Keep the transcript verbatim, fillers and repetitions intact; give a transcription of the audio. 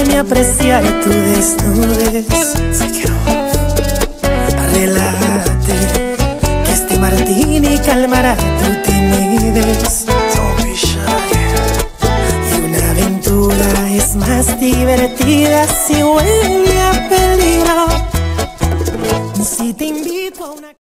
Enséñame a apreciar tu desnudez. Relájate, que este martini calmará tu timidez. Y una aventura es más divertida si huele a peligro. Si te invito a una